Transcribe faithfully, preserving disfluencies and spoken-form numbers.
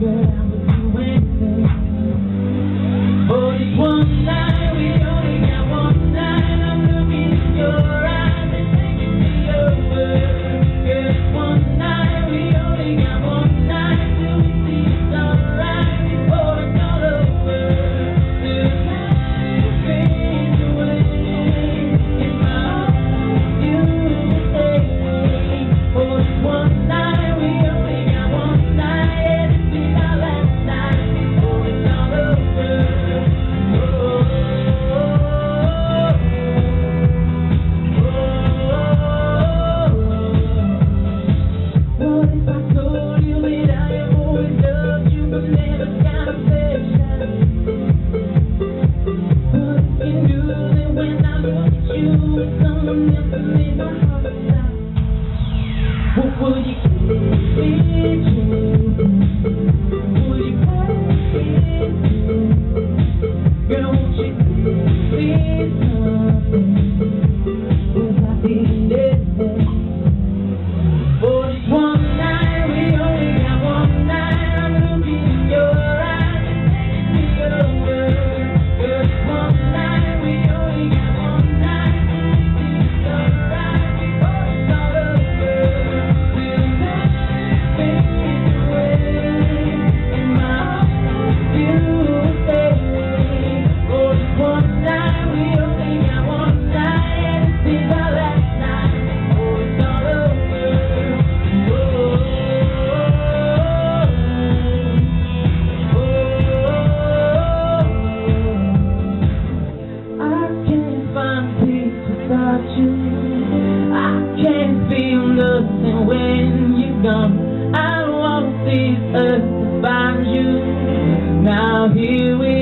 girl, I would do anything. For this one night, we only got one night. I'm looking in your eyes and taking me over. Girl, this one night, we only got one night till we see the sunrise before it's all over. Till the night fades away, in my arms you will stay. For this one night, we only got one night, and this is our last night before it's all over. What if I told you that I have always loved you but never got affection? But if you knew that when I look at you, it's someone else that made my heart stop, what would you keep it true? Would you pass it through? Girl, won't you please something without being dead? For this one night, we only got one night. I'm looking in your eyes and taking me over. Girl, this one night, we only got one night till we see the sunrise before it's all over. Till the night fades away, in my arms you will stay. For this one night, we only got one night, and this is our last night before it's all over. I can't find peace without you. I can't feel nothing when you're gone. I don't want to see earth to find you. Now here we